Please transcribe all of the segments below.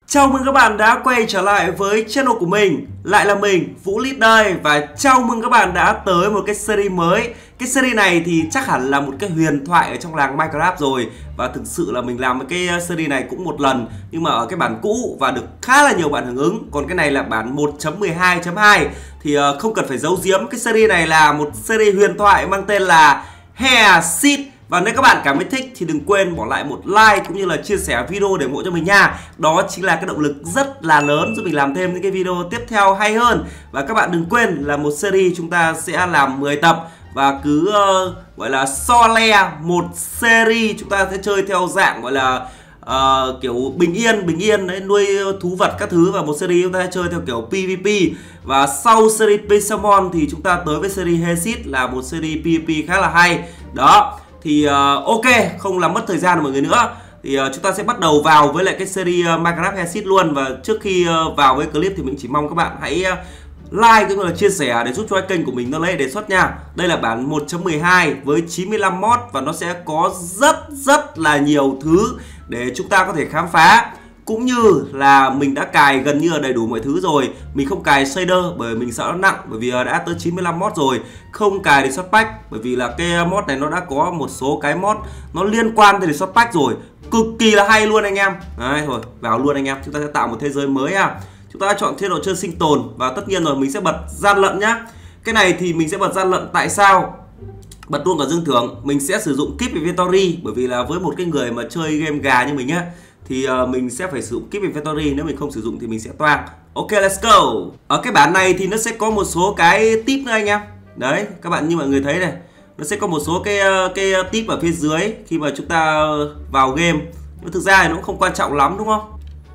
Chào mừng các bạn đã quay trở lại với channel của mình. Lại là mình, Vũ Lít đây. Và chào mừng các bạn đã tới một cái series mới. Cái series này thì chắc hẳn là một cái huyền thoại ở trong làng Minecraft rồi. Và thực sự là mình làm cái series này cũng một lần, nhưng mà ở cái bản cũ và được khá là nhiều bạn hưởng ứng. Còn cái này là bản 1.12.2 thì không cần phải giấu giếm. Cái series này là một series huyền thoại mang tên là Herseed. Và nếu các bạn cảm thấy thích thì đừng quên bỏ lại một like cũng như là chia sẻ video để ủng hộ cho mình nha. Đó chính là cái động lực rất là lớn giúp mình làm thêm những cái video tiếp theo hay hơn. Và các bạn đừng quên là một series chúng ta sẽ làm 10 tập. Và cứ gọi là so le một series chúng ta sẽ chơi theo dạng gọi là kiểu bình yên đấy, nuôi thú vật các thứ. Và một series chúng ta sẽ chơi theo kiểu PvP. Và sau series Pixelmon thì chúng ta tới với series Herseed là một series PvP khá là hay. Đó. Thì ok, không làm mất thời gian của mọi người nữa thì chúng ta sẽ bắt đầu vào với lại cái series Minecraft Herseed luôn. Và trước khi vào với clip thì mình chỉ mong các bạn hãy like cũng như là chia sẻ để giúp cho cái kênh của mình nó lấy đề xuất nha. Đây là bản 1.12 với 95 mod và nó sẽ có rất là nhiều thứ để chúng ta có thể khám phá. Cũng như là mình đã cài gần như là đầy đủ mọi thứ rồi. Mình không cài shader bởi mình sợ nó nặng, bởi vì đã tới 95 mod rồi. Không cài resource pack bởi vì là cái mod này nó đã có một số cái mod nó liên quan tới resource pack rồi. Cực kỳ là hay luôn anh em. Đấy, thôi vào luôn anh em. Chúng ta sẽ tạo một thế giới mới à. Chúng ta đã chọn chế độ chơi sinh tồn. Và tất nhiên rồi mình sẽ bật gian lận nhá. Cái này thì mình sẽ bật gian lận tại sao? Bật luôn cả dương thưởng. Mình sẽ sử dụng keep inventory bởi vì là với một cái người mà chơi game gà như mình á thì mình sẽ phải sử dụng keep inventory. Nếu mình không sử dụng thì mình sẽ toang. Ok, let's go. Ở cái bản này thì nó sẽ có một số cái tip nữa anh em. Đấy, các bạn như mọi người thấy này, nó sẽ có một số cái tip ở phía dưới khi mà chúng ta vào game. Nhưng thực ra thì nó cũng không quan trọng lắm đúng không?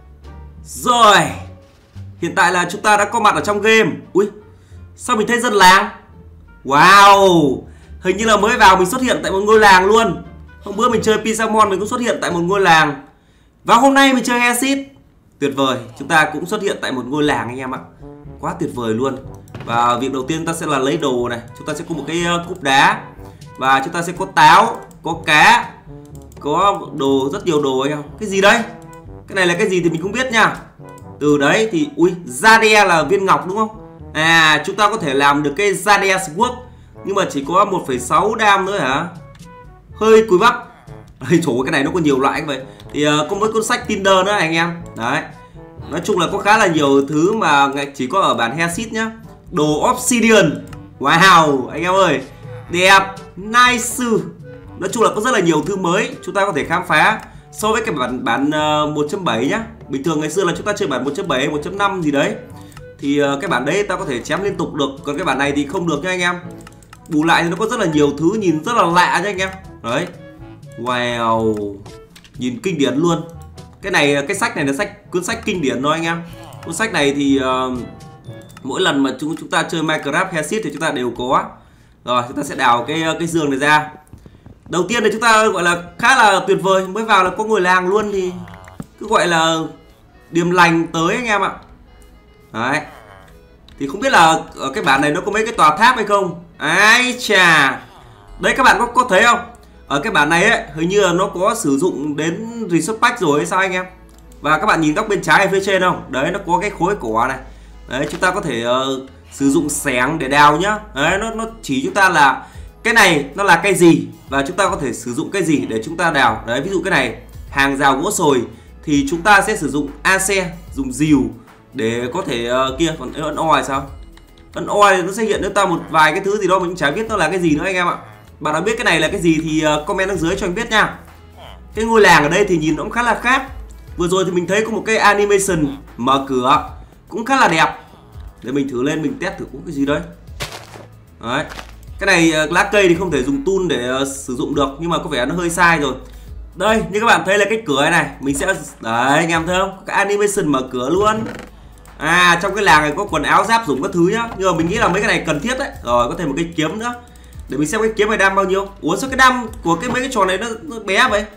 Rồi, hiện tại là chúng ta đã có mặt ở trong game. Ui, sao mình thấy dân làng? Wow, hình như là mới vào mình xuất hiện tại một ngôi làng luôn. Hôm bữa mình chơi Pixelmon mình cũng xuất hiện tại một ngôi làng. Và hôm nay mình chơi Herseed. Tuyệt vời, chúng ta cũng xuất hiện tại một ngôi làng anh em ạ. Quá tuyệt vời luôn. Và việc đầu tiên ta sẽ là lấy đồ này. Chúng ta sẽ có một cái cúp đá. Và chúng ta sẽ có táo, có cá, có đồ, rất nhiều đồ anh em. Cái gì đấy? Cái này là cái gì thì mình không biết nha. Từ đấy thì, ui, Jade là viên ngọc đúng không? À, chúng ta có thể làm được cái Jade Sword. Nhưng mà chỉ có 1,6 đam nữa hả? Hơi cùi bắp. Trời ơi, cái này nó có nhiều loại như vậy. Thì có mấy cuốn sách Tinder nữa anh em. Đấy. Nói chung là có khá là nhiều thứ mà chỉ có ở bản Herseed nhá. Đồ Obsidian. Wow, anh em ơi. Đẹp, nice. Nói chung là có rất là nhiều thứ mới chúng ta có thể khám phá so với cái bản 1.7 nhá. Bình thường ngày xưa là chúng ta chơi bản 1.7, 1.5 gì đấy. Thì cái bản đấy ta có thể chém liên tục được. Còn cái bản này thì không được nha anh em. Bù lại thì nó có rất là nhiều thứ nhìn rất là lạ nha anh em. Đấy. Wow, nhìn kinh điển luôn. Cái này, cái sách này là cuốn sách kinh điển thôi anh em. Cuốn sách này thì mỗi lần mà chúng ta chơi Minecraft Herseed thì chúng ta đều có. Rồi chúng ta sẽ đào cái giường này ra. Đầu tiên thì chúng ta gọi là khá là tuyệt vời. Mới vào là có ngôi làng luôn thì cứ gọi là điềm lành tới anh em ạ. Đấy. Thì không biết là ở cái bản này nó có mấy cái tòa tháp hay không. Ai chà. Đấy các bạn có thấy không? Ở cái bản này ấy, hình như là nó có sử dụng đến resource pack rồi hay sao anh em. Và các bạn nhìn góc bên trái ở phía trên không? Đấy, nó có cái khối cỏ này. Đấy, chúng ta có thể sử dụng xẻng để đào nhá. Đấy, nó chỉ chúng ta là cái này nó là cái gì và chúng ta có thể sử dụng cái gì để chúng ta đào. Đấy, ví dụ cái này hàng rào gỗ sồi thì chúng ta sẽ sử dụng ace, dùng rìu để có thể kia. Còn ấn O là sao? Ấn O thì nó sẽ hiện cho ta một vài cái thứ gì đó mình cũng chả biết nó là cái gì nữa anh em ạ. Bạn nào biết cái này là cái gì thì comment ở dưới cho anh biết nha. Cái ngôi làng ở đây thì nhìn nó cũng khá là khác. Vừa rồi thì mình thấy có một cái animation mở cửa cũng khá là đẹp. Để mình thử lên mình test thử có cái gì đấy. Đấy. Cái này lá cây thì không thể dùng tool để sử dụng được, nhưng mà có vẻ nó hơi sai rồi. Đây, như các bạn thấy là cái cửa này mình sẽ, đấy anh em thấy không? Cái animation mở cửa luôn. À, trong cái làng này có quần áo giáp dùng các thứ nhá. Nhưng mà mình nghĩ là mấy cái này cần thiết đấy. Rồi có thêm một cái kiếm nữa. Để mình xem cái kiếm này đam bao nhiêu. Ủa sao cái đam của mấy cái trò này nó bé vậy?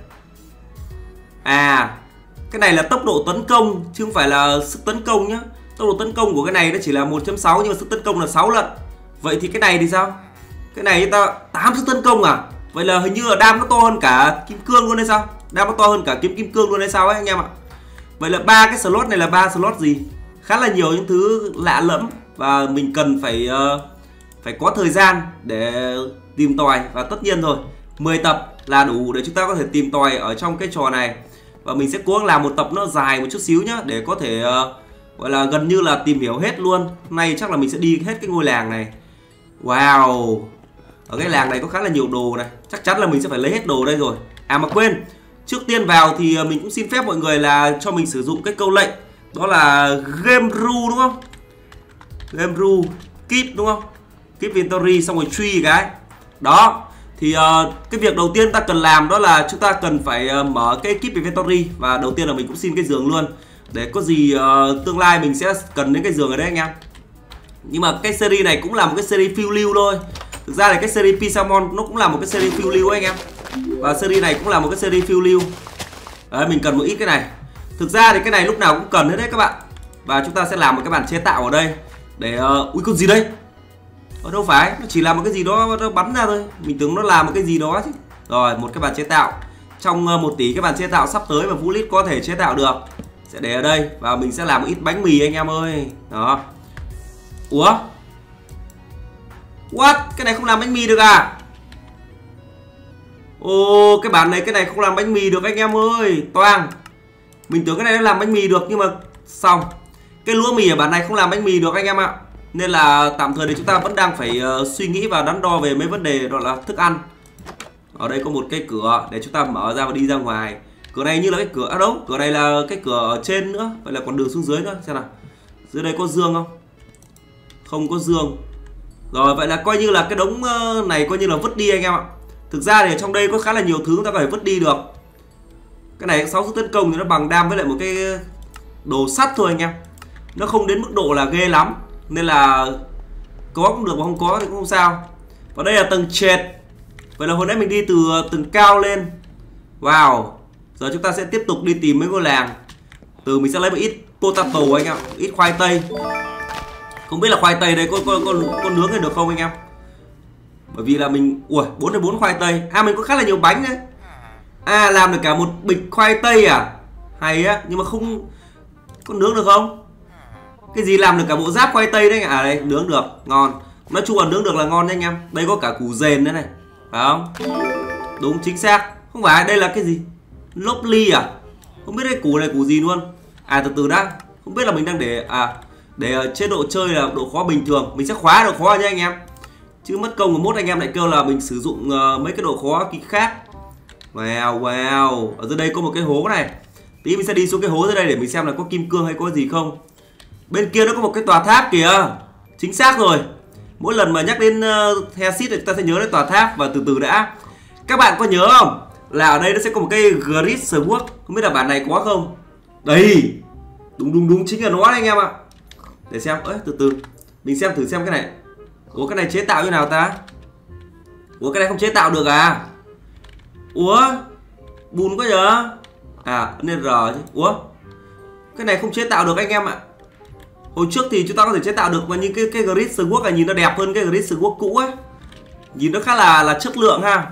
À, cái này là tốc độ tấn công chứ không phải là sức tấn công nhá. Tốc độ tấn công của cái này nó chỉ là 1.6 nhưng mà sức tấn công là 6 lần. Vậy thì cái này thì sao? Cái này ta 8 sức tấn công à? Vậy là hình như là đam nó to hơn cả kim cương luôn hay sao? Đam nó to hơn cả kiếm kim cương luôn hay sao ấy anh em ạ? Vậy là ba cái slot này là ba slot gì? Khá là nhiều những thứ lạ lẫm và mình cần phải có thời gian để tìm tòi. Và tất nhiên rồi, 10 tập là đủ để chúng ta có thể tìm tòi ở trong cái trò này. Và mình sẽ cố gắng làm một tập nó dài một chút xíu nhá, để có thể gọi là gần như là tìm hiểu hết luôn. Hôm nay chắc là mình sẽ đi hết cái ngôi làng này. Wow, ở cái làng này có khá là nhiều đồ này. Chắc chắn là mình sẽ phải lấy hết đồ đây rồi. À mà quên, trước tiên vào thì mình cũng xin phép mọi người là cho mình sử dụng cái câu lệnh. Đó là game rule đúng không? Game rule, keep đúng không? Keep inventory xong rồi tree cái. Đó, thì cái việc đầu tiên ta cần làm đó là chúng ta cần phải mở cái keep inventory. Và đầu tiên là mình cũng xin cái giường luôn, để có gì tương lai mình sẽ cần đến cái giường ở đấy anh em. Nhưng mà cái series này cũng là một cái series phiêu lưu thôi. Thực ra là cái series Pixelmon nó cũng là một cái series phiêu lưu anh em. Và series này cũng là một cái series phiêu lưu. Đấy, mình cần một ít cái này. Thực ra thì cái này lúc nào cũng cần hết đấy các bạn. Và chúng ta sẽ làm một cái bản chế tạo ở đây để ui con gì đây? Đâu phải, nó chỉ là một cái gì đó nó bắn ra thôi. Mình tưởng nó làm một cái gì đó chứ. Rồi, một cái bản chế tạo. Trong 1 tỷ cái bản chế tạo sắp tới mà Vũ Lít có thể chế tạo được sẽ để ở đây. Và mình sẽ làm một ít bánh mì anh em ơi. Đó. Ủa? What? Cái này không làm bánh mì được à? Ồ, cái bản này cái này không làm bánh mì được anh em ơi. Toang. Mình tưởng cái này nó làm bánh mì được nhưng mà xong. Cái lúa mì ở bản này không làm bánh mì được anh em ạ. Nên là tạm thời thì chúng ta vẫn đang phải suy nghĩ và đắn đo về mấy vấn đề đó là thức ăn. Ở đây có một cái cửa để chúng ta mở ra và đi ra ngoài. Cửa này như là cái cửa, đâu, cửa này là cái cửa ở trên nữa. Vậy là còn đường xuống dưới nữa, xem nào. Dưới đây có giường không? Không có giường. Rồi vậy là coi như là cái đống này coi như là vứt đi anh em ạ. Thực ra thì ở trong đây có khá là nhiều thứ chúng ta có thể vứt đi được. Cái này 6 sức tấn công thì nó bằng đam với lại một cái đồ sắt thôi anh em. Nó không đến mức độ là ghê lắm. Nên là có cũng được mà không có thì cũng không sao. Và đây là tầng trệt. Vậy là hồi nãy mình đi từ tầng cao lên. Wow. Giờ chúng ta sẽ tiếp tục đi tìm mấy ngôi làng. Từ mình sẽ lấy một ít potato anh em, ít khoai tây. Không biết là khoai tây đây có nướng hay được không anh em. Bởi vì là mình, ui, 4 khoai tây. À mình có khá là nhiều bánh đấy. À làm được cả một bịch khoai tây à. Hay á, nhưng mà không có nướng được không? Cái gì làm được cả bộ giáp khoai tây đấy. À đây, nướng được, ngon. Nói chung là nướng được là ngon nha anh em. Đây có cả củ dền nữa này. Phải không? Đúng chính xác. Không phải, đây là cái gì? Lốp ly à? Không biết cái củ này củ gì luôn. À từ từ đã. Không biết là mình đang để chế độ chơi là độ khó bình thường. Mình sẽ khóa độ khó nha anh em. Chứ mất công của mốt anh em lại kêu là mình sử dụng mấy cái độ khó khác. Wow, wow. Ở dưới đây có một cái hố này. Tí mình sẽ đi xuống cái hố dưới đây để mình xem là có kim cương hay có gì không. Bên kia nó có một cái tòa tháp kìa. Chính xác rồi. Mỗi lần mà nhắc đến Hexit thì chúng ta sẽ nhớ đến tòa tháp. Và từ từ đã. Các bạn có nhớ không? Là ở đây nó sẽ có một cái Grid Sword. Không biết là bản này có không? Đây. Đúng chính là nó đấy anh em ạ. Để xem, từ từ. Mình xem thử xem cái này. Ủa cái này chế tạo như nào ta? Ủa cái này không chế tạo được à? Ủa bùn quá vậy? À nên R chứ. Ủa cái này không chế tạo được anh em ạ. Hồi trước thì chúng ta có thể chế tạo được. Mà những cái Grid Sword này nhìn nó đẹp hơn cái Grid Sword cũ ấy. Nhìn nó khá là chất lượng ha.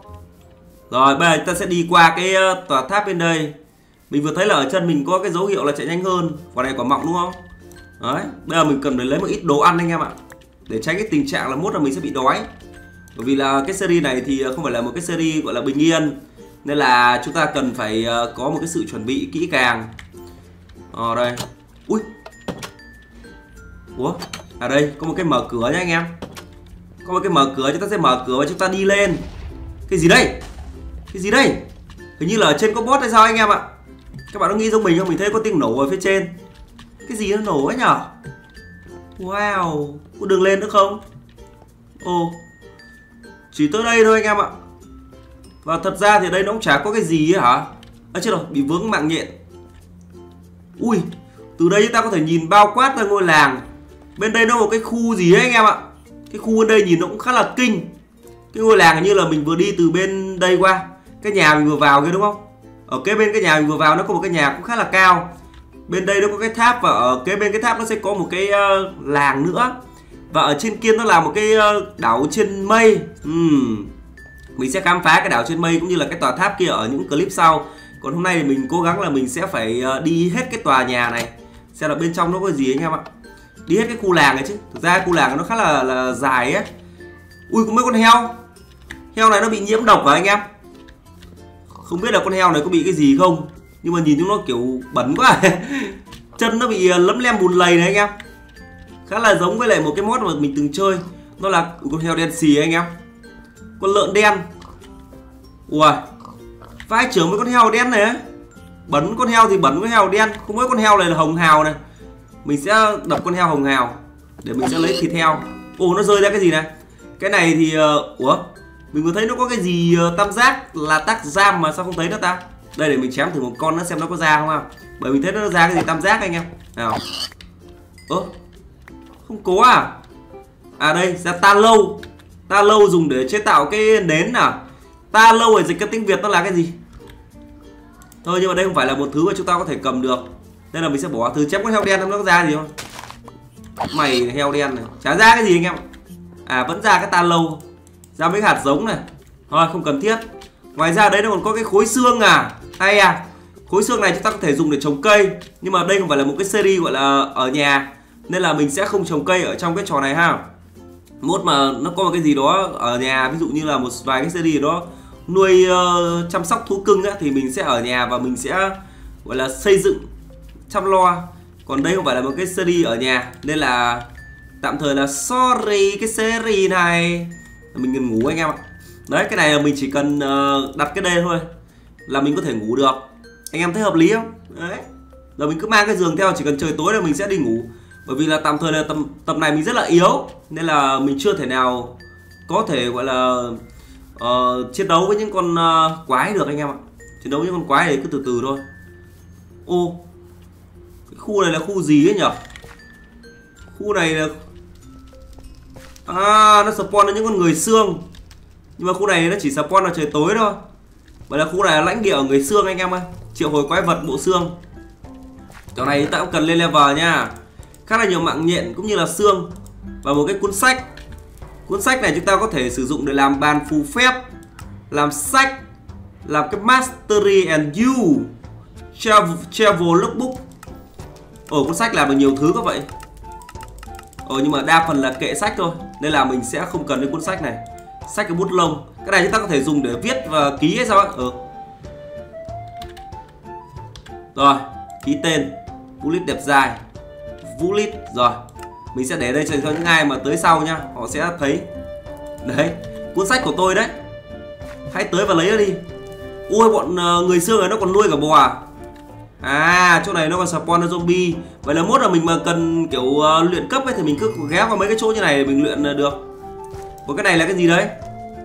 Rồi bây giờ chúng ta sẽ đi qua cái tòa tháp bên đây. Mình vừa thấy là ở chân mình có cái dấu hiệu là chạy nhanh hơn. Quả này quả mọng đúng không? Đấy, bây giờ mình cần phải lấy một ít đồ ăn anh em ạ. Để tránh cái tình trạng là mốt là mình sẽ bị đói. Bởi vì là cái series này thì không phải là một cái series gọi là bình yên. Nên là chúng ta cần phải có một cái sự chuẩn bị kỹ càng. Ở đây. Ui. Ủa? À đây, có một cái mở cửa nha anh em. Có một cái mở cửa, chúng ta sẽ mở cửa và chúng ta đi lên. Cái gì đây? Cái gì đây? Hình như là ở trên có boss hay sao anh em ạ. Các bạn có nghĩ giống mình không? Mình thấy có tiếng nổ ở phía trên. Cái gì nó nổ ấy nhở? Wow, có đường lên nữa không? Ồ, chỉ tới đây thôi anh em ạ. Và thật ra thì đây nó cũng chả có cái gì ấy hả? À chết rồi, bị vướng mạng nhện. Ui, từ đây chúng ta có thể nhìn bao quát ra ngôi làng. Bên đây nó có một cái khu gì ấy anh em ạ. Cái khu bên đây nhìn nó cũng khá là kinh. Cái ngôi làng như là mình vừa đi từ bên đây qua. Cái nhà mình vừa vào kia đúng không? Ở kế bên cái nhà mình vừa vào nó có một cái nhà cũng khá là cao. Bên đây nó có cái tháp và ở kế bên cái tháp nó sẽ có một cái làng nữa. Và ở trên kia nó là một cái đảo trên mây. Mình sẽ khám phá cái đảo trên mây cũng như là cái tòa tháp kia ở những clip sau. Còn hôm nay thì mình cố gắng là mình sẽ phải đi hết cái tòa nhà này, xem là bên trong nó có gì anh em ạ. Đi hết cái khu làng này chứ. Thực ra khu làng nó khá là dài ấy. Ui, có mấy con heo. Heo này nó bị nhiễm độc hả anh em? Không biết là con heo này có bị cái gì không, nhưng mà nhìn chúng nó kiểu bẩn quá. Chân nó bị lấm lem bùn lầy này anh em. Khá là giống với lại một cái mod mà mình từng chơi. Nó là con heo đen xì anh em. Con lợn đen. Ui, vai trưởng với con heo đen này ấy. Bẩn con heo thì bẩn con heo đen. Không mỗi con heo này là hồng hào này. Mình sẽ đập con heo hồng hào để mình sẽ lấy thịt heo. Ồ, nó rơi ra cái gì này? Cái này thì ủa, mình vừa thấy nó có cái gì tam giác là tác giam mà sao không thấy nữa ta? Đây, để mình chém thử một con nó xem nó có ra không nào. Bởi mình thấy nó ra cái gì tam giác anh em. Nào. Ơ, không có à? À đây, ra ta lâu. Ta lâu dùng để chế tạo cái nến à? Ta lâu ở dịch cái tiếng Việt nó là cái gì? Thôi, nhưng mà đây không phải là một thứ mà chúng ta có thể cầm được, nên là mình sẽ bỏ thử chém con heo đen xem nó có ra gì không. Mày heo đen này, chả ra cái gì anh em. À, vẫn ra cái ta lâu, ra mấy hạt giống này. Thôi, không cần thiết. Ngoài ra đấy nó còn có cái khối xương à. Hay à. Khối xương này chúng ta có thể dùng để trồng cây, nhưng mà đây không phải là một cái series gọi là ở nhà, nên là mình sẽ không trồng cây ở trong cái trò này ha. Mốt mà nó có một cái gì đó ở nhà, ví dụ như là một vài cái series đó nuôi chăm sóc thú cưng á, thì mình sẽ ở nhà và mình sẽ gọi là xây dựng chăm lo. Còn đây không phải là một cái series ở nhà, nên là tạm thời là sorry cái series này. Mình cần ngủ anh em ạ. Đấy, cái này là mình chỉ cần đặt cái đây thôi là mình có thể ngủ được. Anh em thấy hợp lý không? Đấy. Giờ mình cứ mang cái giường theo, chỉ cần trời tối là mình sẽ đi ngủ. Bởi vì là tạm thời là tập này mình rất là yếu, nên là mình chưa thể nào có thể gọi là chiến đấu với những con quái được anh em ạ. Chiến đấu với những con quái này cứ từ từ thôi. Ô, cái khu này là khu gì ấy nhở? Khu này là nó spawn ra những con người xương. Nhưng mà khu này nó chỉ spawn vào trời tối thôi. Bởi là khu này là lãnh địa ở người xương anh em ơi. Triệu hồi quái vật bộ xương. Chỗ này ta cũng cần lên level nha. Khá là nhiều mạng nhện cũng như là xương. Và một cái cuốn sách. Cuốn sách này chúng ta có thể sử dụng để làm bàn phù phép, làm sách, làm cái Mastery and You Travel Lookbook. Cuốn sách làm được nhiều thứ các vậy. Nhưng mà đa phần là kệ sách thôi, nên là mình sẽ không cần cái cuốn sách này. Sách cái bút lông. Cái này chúng ta có thể dùng để viết và ký hay sao ạ? Rồi, ký tên Vũ Lít đẹp dài. Vũ Lít. Rồi, mình sẽ để đây cho những ai mà tới sau nhá, họ sẽ thấy. Đấy, cuốn sách của tôi đấy. Hãy tới và lấy nó đi. Ui, bọn người xương này nó còn nuôi cả bò à? Chỗ này nó còn spawn ra zombie. Vậy là mốt là mình mà cần kiểu luyện cấp ấy, thì mình cứ ghé vào mấy cái chỗ như này để mình luyện là được. Còn cái này là cái gì đấy?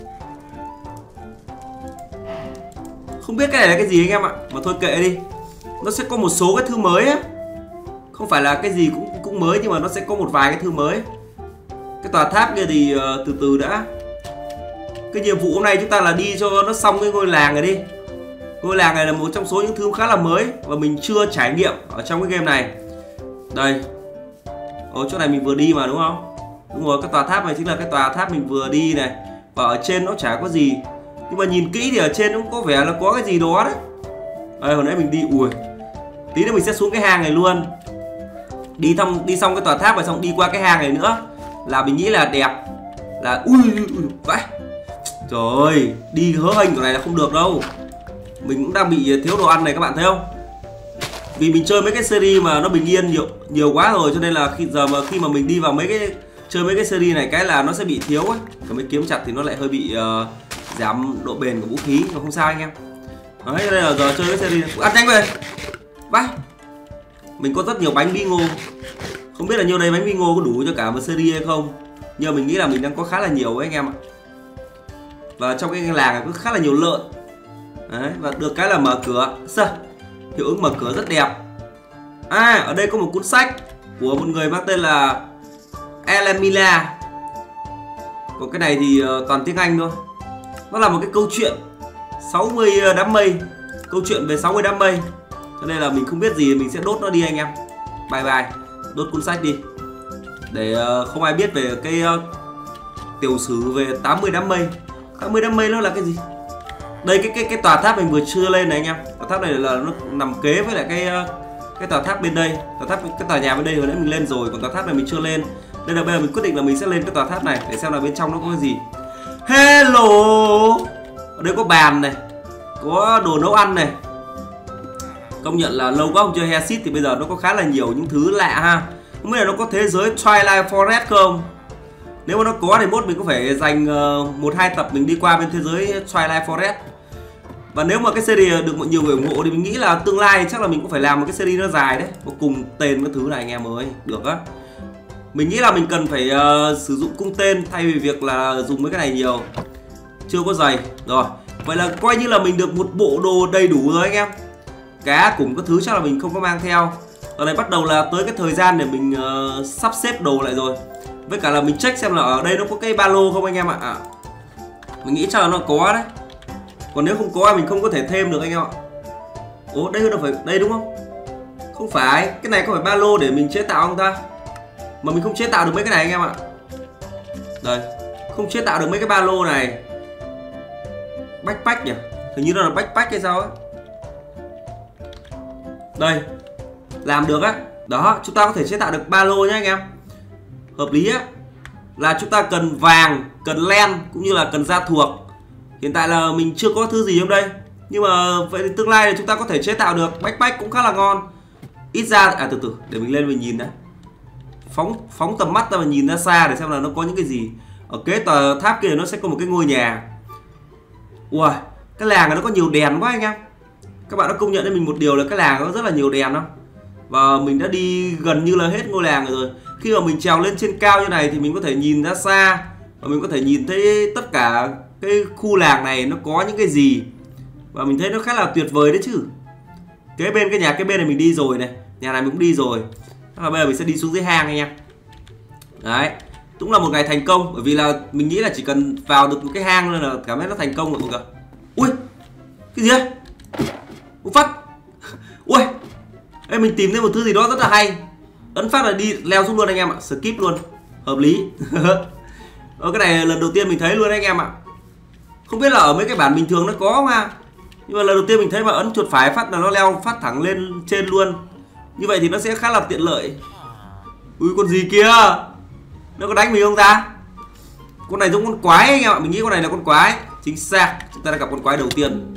Không biết cái này là cái gì anh em ạ. Mà thôi kệ đi. Nó sẽ có một số cái thứ mới á. Không phải là cái gì cũng mới, nhưng mà nó sẽ có một vài cái thứ mới. Cái tòa tháp kia thì từ từ đã. Cái nhiệm vụ hôm nay chúng ta là đi cho nó xong cái ngôi làng này đi. Ngôi làng này là một trong số những thứ khá là mới và mình chưa trải nghiệm ở trong cái game này. Đây. Ở chỗ này mình vừa đi mà đúng không? Đúng rồi, cái tòa tháp này chính là cái tòa tháp mình vừa đi này. Và ở trên nó chả có gì. Nhưng mà nhìn kỹ thì ở trên nó cũng có vẻ là có cái gì đó đấy. Đây, hồi nãy mình đi, ui, tí nữa mình sẽ xuống cái hang này luôn. Đi xong cái tòa tháp và xong đi qua cái hang này nữa là mình nghĩ là đẹp. Là ui vãi. Trời ơi, đi hớ hênh kiểu này là không được đâu. Mình cũng đang bị thiếu đồ ăn này các bạn thấy không? Vì mình chơi mấy cái series mà nó bình yên nhiều quá rồi, cho nên là khi mà mình đi vào chơi mấy cái series này cái là nó sẽ bị thiếu ấy. Còn mấy kiếm chặt thì nó lại hơi bị giảm độ bền của vũ khí, nhưng không sao anh em. Đấy, đây là giờ chơi cái series này. Ăn nhanh về. Vãi. Mình có rất nhiều bánh bí ngô. Không biết là nhiêu đây bánh bí ngô có đủ cho cả một series hay không, nhưng mà mình nghĩ là mình đang có khá là nhiều ấy anh em ạ. Và trong cái làng này có khá là nhiều lợn. Đấy, và được cái là mở cửa. Sao? Hiệu ứng mở cửa rất đẹp. Ở đây có một cuốn sách của một người mang tên là Elamila. Còn cái này thì toàn tiếng Anh thôi. Nó là một cái câu chuyện 60 đám mây. Câu chuyện về 60 đám mây. Cho nên là mình không biết gì, mình sẽ đốt nó đi anh em. Bye bye. Đốt cuốn sách đi. Để không ai biết về cái tiểu sử về 80 đám mây. 80 đám mây nó là cái gì? Đây cái tòa tháp mình vừa chưa lên này anh em. Tòa tháp này là nó nằm kế với lại cái tòa tháp bên đây, cái tòa nhà bên đây hồi nãy mình lên rồi, còn tòa tháp này mình chưa lên. Nên là bây giờ mình quyết định là mình sẽ lên cái tòa tháp này để xem là bên trong nó có cái gì. Hello, ở đây có bàn này, có đồ nấu ăn này. Công nhận là lâu quá không chơi Hexit thì bây giờ nó có khá là nhiều những thứ lạ ha. Không biết là nó có thế giới Twilight Forest không? Nếu mà nó có thì mốt mình có phải dành 1-2 tập mình đi qua bên thế giới Twilight Forest. Và nếu mà cái series được nhiều người ủng hộ thì mình nghĩ là tương lai chắc là mình cũng phải làm một cái series nó dài đấy, có cùng tên cái thứ này anh em ơi, được á. Mình nghĩ là mình cần phải sử dụng cung tên thay vì việc là dùng mấy cái này nhiều. Chưa có giày. Rồi, vậy là coi như là mình được một bộ đồ đầy đủ rồi anh em. Cá cùng các thứ chắc là mình không có mang theo. Ở đây bắt đầu là tới cái thời gian để mình sắp xếp đồ lại rồi. Với cả là mình check xem là ở đây nó có cái ba lô không anh em ạ. Mình nghĩ chắc là nó có đấy. Còn nếu không có mình không có thể thêm được anh em ạ. Ủa đây đâu phải đây đúng không? Không phải, cái này có phải ba lô để mình chế tạo không ta? Mà mình không chế tạo được mấy cái này anh em ạ. Đây, không chế tạo được mấy cái ba lô này. Backpack nhỉ? Hình như nó là backpack hay sao á. Đây, làm được á. Đó, chúng ta có thể chế tạo được ba lô nhé anh em. Hợp lý á. Là chúng ta cần vàng, cần len cũng như là cần da thuộc. Hiện tại là mình chưa có thứ gì trong đây. Nhưng mà vậy thì tương lai thì chúng ta có thể chế tạo được. Backpack cũng khá là ngon. Ít ra, từ từ, để mình lên mình nhìn đã. Phóng tầm mắt ra và nhìn ra xa để xem là nó có những cái gì. Ở kế tòa tháp kia nó sẽ có một cái ngôi nhà. Ui, cái làng này nó có nhiều đèn quá anh em. Các bạn đã công nhận cho mình một điều là cái làng nó rất là nhiều đèn không? Và mình đã đi gần như là hết ngôi làng rồi. Khi mà mình trèo lên trên cao như này thì mình có thể nhìn ra xa. Và mình có thể nhìn thấy tất cả cái khu làng này nó có những cái gì. Và mình thấy nó khá là tuyệt vời đấy chứ. Cái nhà kế bên này mình đi rồi này. Nhà này mình cũng đi rồi. Và bây giờ mình sẽ đi xuống dưới hang anh em. Đấy, cũng là một ngày thành công. Bởi vì là mình nghĩ là chỉ cần vào được một cái hang nên là cảm thấy nó thành công rồi mọi người. Ui, cái gì đấy? Ui phát. Ui, ê, mình tìm thấy một thứ gì đó rất là hay. Ấn phát là đi leo xuống luôn anh em ạ. Skip luôn, hợp lý. Cái này lần đầu tiên mình thấy luôn anh em ạ. Không biết là ở mấy cái bản bình thường nó có không ha. Nhưng mà lần đầu tiên mình thấy mà ấn chuột phải phát là nó leo phát thẳng lên trên luôn. Như vậy thì nó sẽ khá là tiện lợi. Ui con gì kia. Nó có đánh mình không ta? Con này giống con quái anh em ạ. Mình nghĩ con này là con quái. Chính xác, chúng ta đã gặp con quái đầu tiên.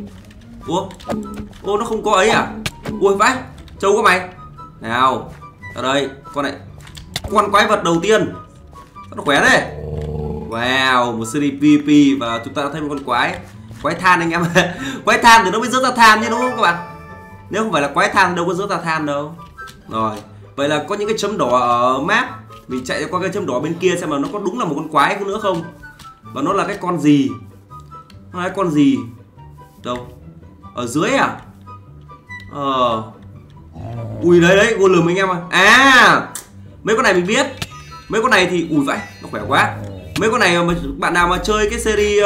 Ô nó không có ấy à? Ui vãi, trâu có mày. Nào, ở đây, con quái vật đầu tiên. Nó khỏe đấy. Wow, một series PvP và chúng ta đã thấy một con quái than anh em. Quái than thì nó mới rớt ra than chứ đúng không các bạn? Nếu không phải là quái than đâu có rớt ra than đâu. Rồi, vậy là có những cái chấm đỏ ở map. Mình chạy qua cái chấm đỏ bên kia xem mà nó có đúng là một con quái nữa không. Và nó là cái con gì? Nó là cái con gì? Đâu? Ở dưới à? Ui đấy, golem anh em à. Mấy con này mình biết. Mấy con này thì ui vãi, nó khỏe quá. Mấy con này mà bạn nào mà chơi cái series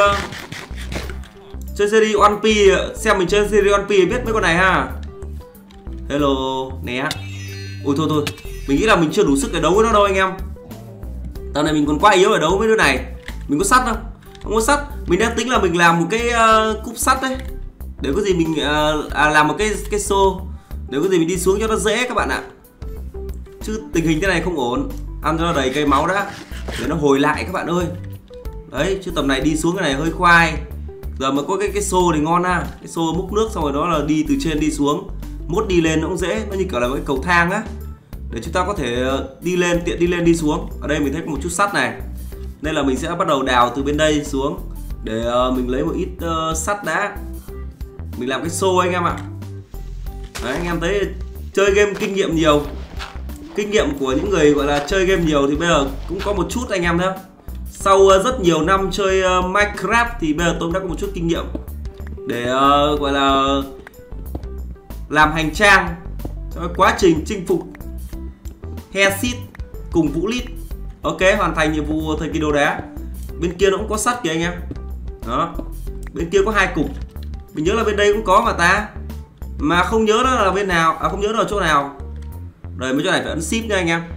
One Piece, xem mình chơi series One Piece biết mấy con này ha. Hello, né. Ui thôi, mình nghĩ là mình chưa đủ sức để đấu với nó đâu anh em. Tao này mình còn quá yếu để đấu với đứa này. Mình có sắt không? Không có sắt. Mình đang tính là mình làm một cái cúp sắt đấy. Để có gì mình làm một cái xô. Để có gì mình đi xuống cho nó dễ các bạn ạ. Chứ tình hình thế này không ổn. Ăn cho nó đầy cây máu đã để nó hồi lại các bạn ơi. Đấy, chứ tầm này đi xuống cái này hơi khoai. Giờ mà có cái xô thì ngon ha. Cái xô múc nước xong rồi đó là đi từ trên đi xuống. Mốt đi lên nó cũng dễ. Nó như kiểu là một cái cầu thang á. Để chúng ta có thể đi lên, tiện đi lên đi xuống. Ở đây mình thấy có một chút sắt này. Nên là mình sẽ bắt đầu đào từ bên đây xuống. Để mình lấy một ít sắt đã. Mình làm cái xô anh em ạ. Đấy, anh em thấy chơi game kinh nghiệm nhiều. Kinh nghiệm của những người gọi là chơi game nhiều thì bây giờ cũng có một chút anh em nhé. Sau rất nhiều năm chơi Minecraft thì bây giờ tôi đã có một chút kinh nghiệm. Để gọi là làm hành trang cho quá trình chinh phục Hexit cùng Vũ Lít. Ok, hoàn thành nhiệm vụ thời kỳ đồ đá. Bên kia nó cũng có sắt kìa anh em. Đó, bên kia có 2 cục. Mình nhớ là bên đây cũng có mà ta. Mà không nhớ nó là bên nào. Không nhớ nó ở chỗ nào. Rồi mấy chỗ này phải ấn ship nha anh em.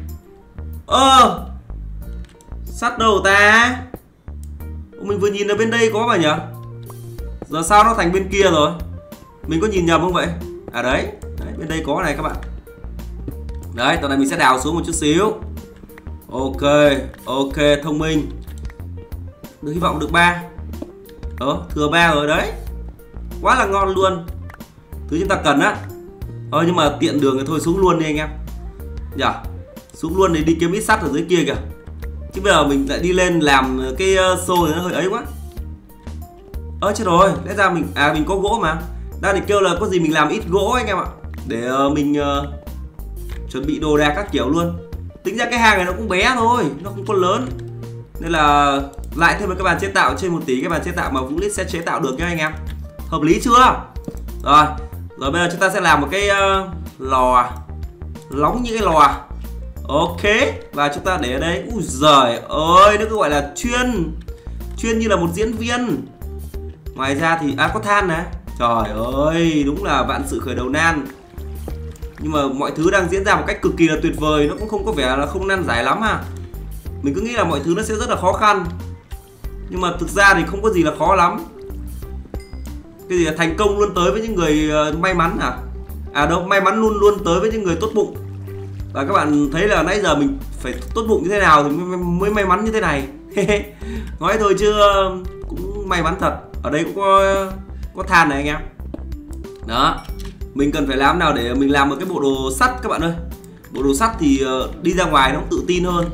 Sắt đâu ta? Mình vừa nhìn ở bên đây có mà nhỉ? Giờ sao nó thành bên kia rồi? Mình có nhìn nhầm không vậy? À đấy, bên đây có này các bạn. Đấy, tầm này mình sẽ đào xuống một chút xíu. Ok, ok, thông minh. Được, hy vọng được 3. Thừa 3 rồi đấy. Quá là ngon luôn. Thứ chúng ta cần á. Nhưng mà tiện đường thì thôi xuống luôn đi anh em. Xuống luôn thì đi kiếm ít sắt ở dưới kia kìa. Chứ bây giờ mình lại đi lên làm cái show thì nó hơi ấy quá. Chết rồi, lẽ ra mình có gỗ mà. Đang định kêu là có gì mình làm ít gỗ anh em ạ. Để mình chuẩn bị đồ đạc các kiểu luôn. Tính ra cái hang này nó cũng bé thôi, nó không có lớn. Nên là lại thêm các bạn chế tạo trên 1 tỷ các bạn chế tạo mà Vũ Lít sẽ chế tạo được nha anh em. Hợp lý chưa? Rồi bây giờ chúng ta sẽ làm một cái lò nóng như cái lò. Ok, và chúng ta để ở đây. Úi giời ơi, nó cứ gọi là chuyên như là một diễn viên. Ngoài ra thì có than này. Trời ơi, đúng là vạn sự khởi đầu nan. Nhưng mà mọi thứ đang diễn ra một cách cực kỳ là tuyệt vời. Nó cũng không có vẻ là không nan giải lắm ha. Mình cứ nghĩ là mọi thứ nó sẽ rất là khó khăn. Nhưng mà thực ra thì không có gì là khó lắm. Cái gì là thành công luôn tới với những người may mắn à? Đâu, may mắn luôn luôn tới với những người tốt bụng. Và các bạn thấy là nãy giờ mình phải tốt bụng như thế nào thì mới may mắn như thế này. Nói thôi chứ cũng may mắn thật. Ở đây cũng có than này anh em. Đó, mình cần phải làm nào để mình làm một cái bộ đồ sắt các bạn ơi. Bộ đồ sắt thì đi ra ngoài nó cũng tự tin hơn.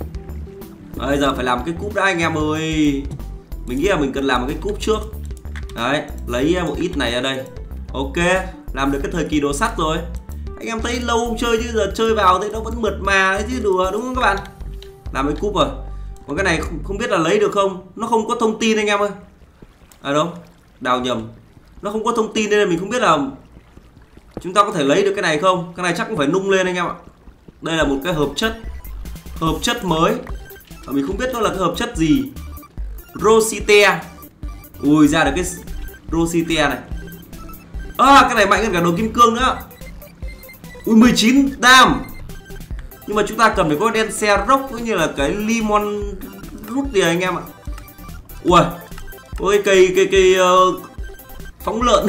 Bây giờ phải làm cái cúp đã anh em ơi. Mình nghĩ là mình cần làm một cái cúp trước. Đấy, lấy một ít này ra đây. Ok, làm được cái thời kỳ đồ sắt rồi. Anh em thấy lâu không chơi chứ giờ chơi vào thấy nó vẫn mượt mà đấy chứ đùa, đúng không các bạn? Làm cái cúp rồi. Còn cái này không biết là lấy được không. Nó không có thông tin anh em ơi. Đâu, đào nhầm. Nó không có thông tin nên là mình không biết là chúng ta có thể lấy được cái này không. Cái này chắc cũng phải nung lên anh em ạ. Đây là một cái hợp chất mới. Mình không biết nó là cái hợp chất gì. Rosite. Ui, ra được cái Rosite này. Cái này mạnh hơn cả đồ kim cương nữa. Ui, 19 đam. Nhưng mà chúng ta cần phải có đen xe rock cũng như là cái limon rút gì anh em ạ. Ui, có cái cây phóng lợn.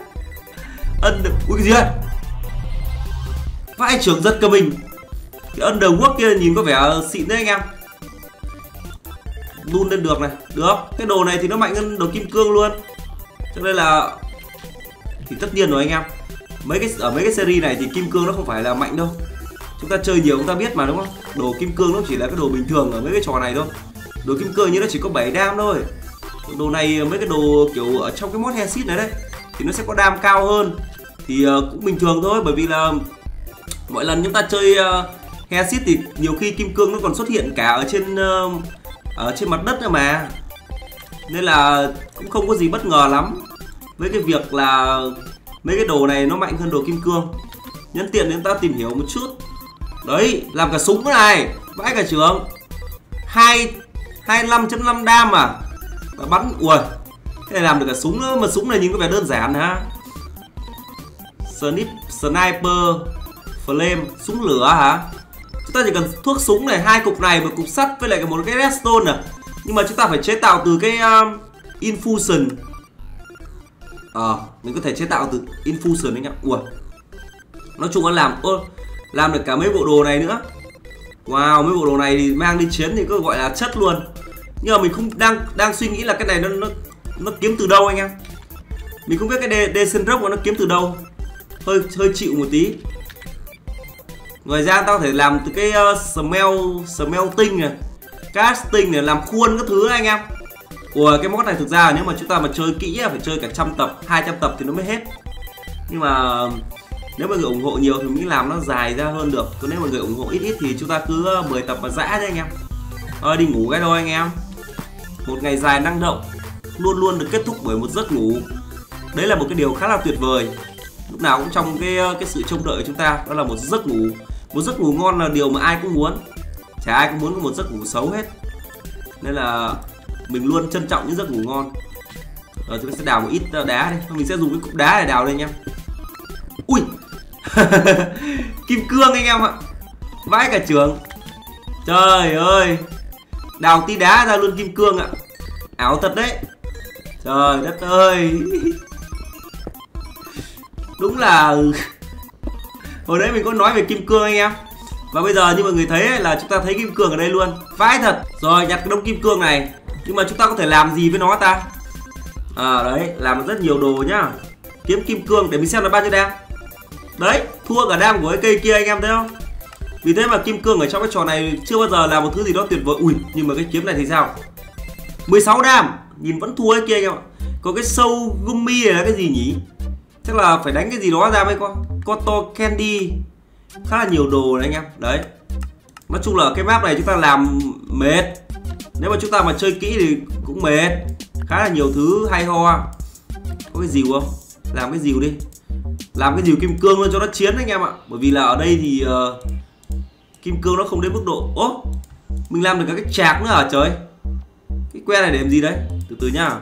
Ui, cái gì vậy? Vãi trưởng giật cả mình. Cái underworld kia nhìn có vẻ xịn đấy anh em. Đun lên được này. Được, cái đồ này thì nó mạnh hơn đồ kim cương luôn. Cho nên là thì tất nhiên rồi anh em. Ở mấy cái series này thì kim cương nó không phải là mạnh đâu. Chúng ta chơi nhiều chúng ta biết mà đúng không? Đồ kim cương nó chỉ là cái đồ bình thường ở mấy cái trò này thôi. Đồ kim cương như nó chỉ có 7 đam thôi. Đồ này mấy cái đồ kiểu ở trong cái mod Hexit này đấy thì nó sẽ có đam cao hơn. Thì cũng bình thường thôi, bởi vì là mỗi lần chúng ta chơi Hexit thì nhiều khi kim cương nó còn xuất hiện cả ở trên mặt đất nữa mà. Nên là cũng không có gì bất ngờ lắm với cái việc là mấy cái đồ này nó mạnh hơn đồ kim cương. Nhân tiện chúng ta tìm hiểu một chút. Đấy, làm cả súng này. Vãi cả trường. 25.5 đam à. Và bắn, ui, cái này làm được cả súng nữa. Mà súng này nhìn có vẻ đơn giản ha. Sniper Flame, súng lửa hả? Chúng ta chỉ cần thuốc súng này, 2 cục này, một cục sắt với lại một cái redstone à. Nhưng mà chúng ta phải chế tạo từ cái infusion. Mình có thể chế tạo từ infusion anh ạ. Ui, nói chung là làm được cả mấy bộ đồ này nữa. Wow, mấy bộ đồ này thì mang đi chiến thì cứ gọi là chất luôn. Nhưng mà mình không đang suy nghĩ là cái này nó kiếm từ đâu anh em. Mình không biết cái Descent Rock nó kiếm từ đâu. Hơi chịu một tí. Ngoài ra ta có thể làm từ cái smelting này, casting này, làm khuôn các thứ anh em. Ủa, cái mod này thực ra nếu mà chúng ta mà chơi kỹ phải chơi cả 100 tập, 200 tập thì nó mới hết. Nhưng mà nếu mà người ủng hộ nhiều thì mình làm nó dài ra hơn được. Còn nếu mà người ủng hộ ít thì chúng ta cứ 10 tập mà dã chứ anh em. Đi ngủ cái thôi anh em. Một ngày dài năng động luôn luôn được kết thúc bởi một giấc ngủ. Đấy là một cái điều khá là tuyệt vời. Lúc nào cũng trong cái sự trông đợi của chúng ta, đó là một giấc ngủ. Một giấc ngủ ngon là điều mà ai cũng muốn. Chả ai cũng muốn có một giấc ngủ xấu hết. Nên là mình luôn trân trọng những giấc ngủ ngon. Chúng ta sẽ đào một ít đá đi. Mình sẽ dùng cái cục đá để đào lên anh em. Ui. Kim cương anh em ạ. Vãi cả trường. Trời ơi. Đào tí đá ra luôn kim cương ạ. Ảo thật đấy. Trời đất ơi. Đúng là hồi đấy mình có nói về kim cương anh em. Và bây giờ như mọi người thấy ấy, là chúng ta thấy kim cương ở đây luôn. Vãi thật. Rồi nhặt cái đống kim cương này. Nhưng mà chúng ta có thể làm gì với nó ta? Đấy, làm được rất nhiều đồ nhá. Kiếm kim cương để mình xem là bao nhiêu đam. Đấy, thua cả đam của cái cây kia anh em thấy không? Vì thế mà kim cương ở trong cái trò này chưa bao giờ là một thứ gì đó tuyệt vời. Ui, nhưng mà cái kiếm này thì sao? 16 đam, nhìn vẫn thua cái kia anh em ạ. Có cái sâu gummy này là cái gì nhỉ? Chắc là phải đánh cái gì đó ra mới có. Cotton candy. Khá là nhiều đồ đấy anh em. Đấy. Nói chung là cái map này chúng ta làm mệt. Nếu mà chúng ta mà chơi kỹ thì cũng mệt. Khá là nhiều thứ hay ho. Có cái dìu không? Làm cái dìu đi. Làm cái dìu kim cương luôn cho nó chiến anh em ạ. Bởi vì là ở đây thì kim cương nó không đến mức độ. Ố, mình làm được cả cái chạc nữa hả trời? Cái que này để làm gì đấy? Từ từ nhá.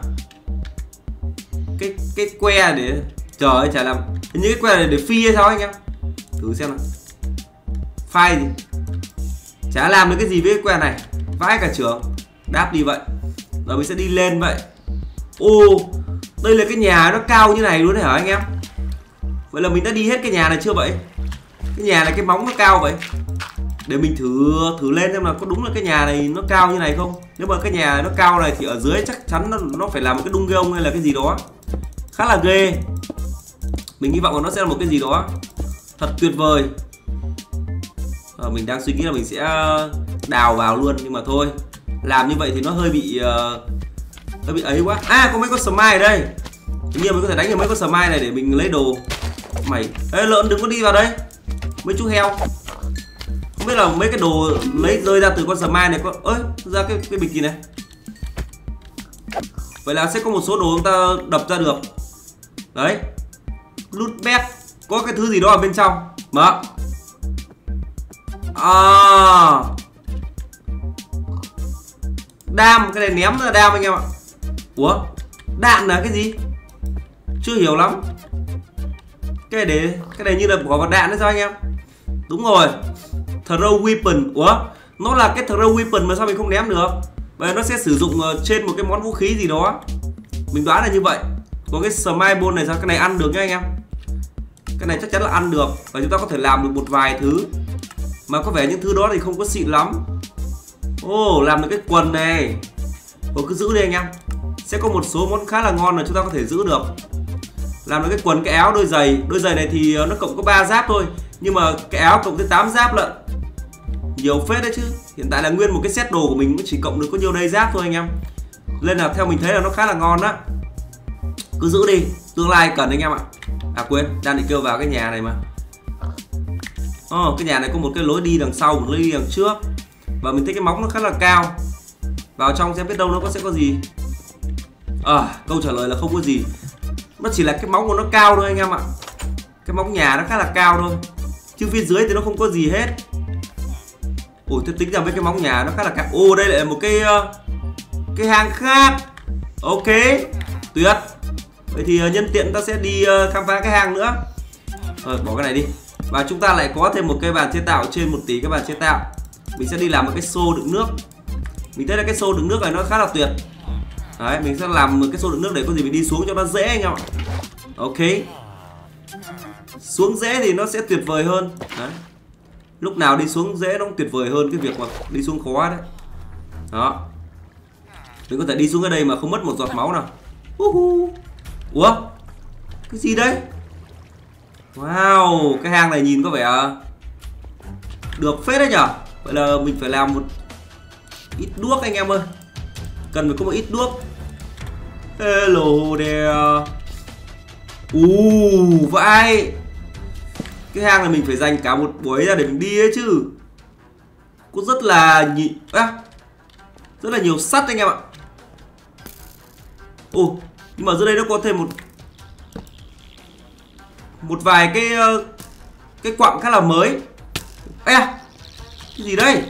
Cái que để... Trời ơi, chả làm... Hình như cái que này để phi hay sao anh em? Thử xem nào. Phai gì? Chả làm được cái gì với cái que này. Vãi cả trưởng. Đáp đi vậy. Rồi mình sẽ đi lên vậy. Ô, đây là cái nhà nó cao như này luôn đấy hả anh em? Vậy là mình đã đi hết cái nhà này chưa vậy? Cái nhà này cái móng nó cao vậy. Để mình thử lên xem là có đúng là cái nhà này nó cao như này không. Nếu mà cái nhà nó cao này thì ở dưới chắc chắn nó phải là một cái đung gông hay là cái gì đó khá là ghê. Mình hy vọng là nó sẽ là một cái gì đó thật tuyệt vời. Mình đang suy nghĩ là mình sẽ đào vào luôn. Nhưng mà thôi, làm như vậy thì nó hơi bị ấy quá. Có mấy con smile ở đây. Tự nhiên mình có thể đánh được mấy con smile này để mình lấy đồ. Mày, ê lợn đừng có đi vào đây. Mấy chú heo. Không biết là mấy cái đồ lấy rơi ra từ con smile này có... Ơi, ra cái bịch gì này. Vậy là sẽ có một số đồ chúng ta đập ra được. Đấy. Loot bag. Có cái thứ gì đó ở bên trong. Mở. Đam, cái này ném ra đam anh em ạ. Ủa, đạn là cái gì? Chưa hiểu lắm. Cái này như là bỏ vào đạn đấy sao anh em? Đúng rồi. Throw weapon. Ủa, nó là cái throw weapon mà sao mình không ném được? Vậy nó sẽ sử dụng trên một cái món vũ khí gì đó. Mình đoán là như vậy. Có cái smile ball này sao? Cái này ăn được nhá anh em. Cái này chắc chắn là ăn được. Và chúng ta có thể làm được một vài thứ. Mà có vẻ những thứ đó thì không có xịn lắm. Làm được cái quần này. Cứ giữ đi anh em. Sẽ có một số món khá là ngon là chúng ta có thể giữ được. Làm được cái quần, cái áo, đôi giày. Đôi giày này thì nó cộng có 3 giáp thôi. Nhưng mà cái áo cộng tới 8 giáp lận. Nhiều phết đấy chứ. Hiện tại là nguyên một cái set đồ của mình chỉ cộng được có nhiêu đây giáp thôi anh em. Nên là theo mình thấy là nó khá là ngon đó. Cứ giữ đi, tương lai cần anh em ạ. Quên, đang định kêu vào cái nhà này mà. Cái nhà này có một cái lối đi đằng sau, một lối đi đằng trước. Và mình thấy cái móng nó khá là cao. Vào trong xem biết đâu nó sẽ có gì. Câu trả lời là không có gì. Nó chỉ là cái móng của nó cao thôi anh em ạ. Cái móng nhà nó khá là cao thôi. Chứ phía dưới thì nó không có gì hết. Tôi tính ra với cái móng nhà nó khá là cao. Đây lại là một cái hang khác. Ok, tuyệt. Vậy thì nhân tiện ta sẽ đi khám phá cái hang nữa. Bỏ cái này đi. Và chúng ta lại có thêm một cái bàn chế tạo trên 1 tỷ cái bàn chế tạo. Mình sẽ đi làm một cái xô đựng nước. Mình thấy là cái xô đựng nước này nó khá là tuyệt. Đấy, mình sẽ làm một cái xô đựng nước để có gì mình đi xuống cho nó dễ anh em ạ. Ok. Xuống dễ thì nó sẽ tuyệt vời hơn. Đấy. Lúc nào đi xuống dễ nó cũng tuyệt vời hơn cái việc mà đi xuống khó đấy. Đó. Mình có thể đi xuống ở đây mà không mất một giọt máu nào. Ủa? Cái gì đấy? Wow, cái hang này nhìn có vẻ được phết đấy nhở. Vậy là mình phải làm một ít đuốc anh em ơi. Cần phải có một ít đuốc. Hello there. Vãi. Cái hang này mình phải dành cả một buổi ra để mình đi ấy chứ. Có rất là rất là nhiều sắt anh em ạ. Nhưng mà dưới đây nó có thêm một vài cái quặng khá là mới. Cái gì đây?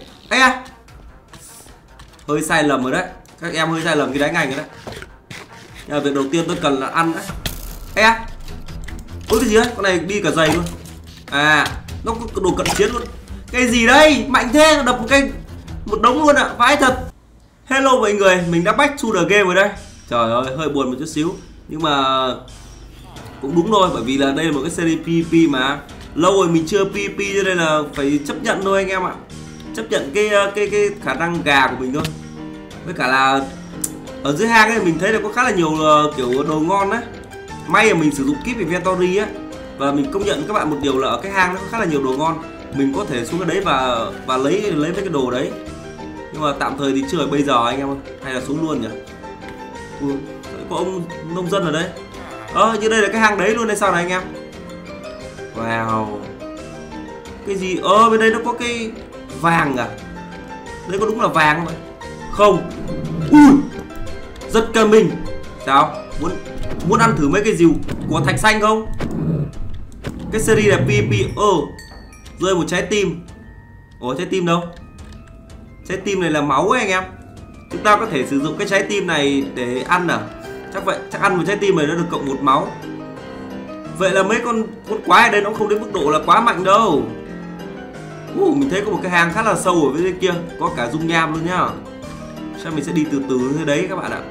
Hơi sai lầm rồi đấy. Các em hơi sai lầm khi đánh anh rồi đấy. Nhưng mà việc đầu tiên tôi cần là ăn đấy. Cái gì đấy? Con này đi cả giày luôn. Nó có đồ cận chiến luôn. Cái gì đây? Mạnh thế, đập một đống luôn ạ. Vãi thật. Hello mọi người, mình đã back to the game rồi đây. Trời ơi, hơi buồn một chút xíu. Nhưng mà Cũng đúng thôi, bởi vì là đây là một cái series PvP mà lâu rồi mình chưa PvP, cho nên là phải chấp nhận thôi anh em ạ. Chấp nhận cái khả năng gà của mình thôi. Với cả là ở dưới hang ấy mình thấy là có khá là nhiều kiểu đồ ngon đấy. May là mình sử dụng kíp inventory á, và mình công nhận các bạn một điều là ở cái hang nó có khá là nhiều đồ ngon. Mình có thể xuống cái đấy và lấy mấy cái đồ đấy. Nhưng mà tạm thời thì chưa bây giờ anh em ơi. Hay là xuống luôn nhỉ? Có ông nông dân ở đây. Như đây là cái hang đấy luôn đây sao này anh em? Wow. Cái gì? Bên đây nó có cái vàng à? Đây có đúng là vàng không? Không. Ui, rất cần mình. Sao? Muốn ăn thử mấy cái rìu của thạch xanh không? Cái series là PvP. Rơi một trái tim. Ủa trái tim đâu? Trái tim này là máu ấy anh em. Chúng ta có thể sử dụng cái trái tim này để ăn à? Chắc vậy, chắc ăn một trái tim này nó được cộng 1 máu. Vậy là mấy con quái ở đây nó không đến mức độ là quá mạnh đâu. Mình thấy có một cái hang khá là sâu ở bên kia, có cả dung nham luôn nhá. Sao mình sẽ đi từ từ như đấy các bạn ạ.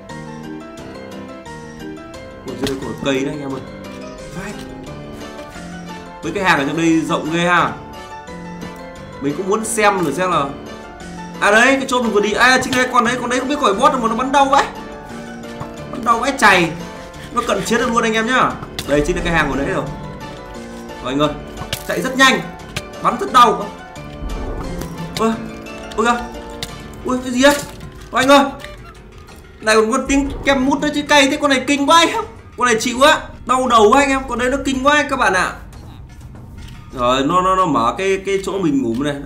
Dưới đây có một cây đấy anh em ơi. Với cái hang ở trong đây rộng ghê ha. Mình cũng muốn xem là đấy, cái chỗ mình vừa đi. Chính là con đấy không biết khỏi boss mà nó bắn đâu vậy. Bắn đâu vãi chày. Nó cận chiến được luôn anh em nhá. Đây chính là cái hang của đấy rồi. Rồi anh ơi, chạy rất nhanh, bắn rất đau. Ôi kìa. Ui cái gì á? Anh ơi, này còn có tiếng kem mút nữa chứ cay thế. Con này kinh quá anh em. Con này chịu á, đau đầu quá anh em. Con đấy nó kinh quá các bạn ạ. Rồi nó mở cái chỗ mình ngủ này.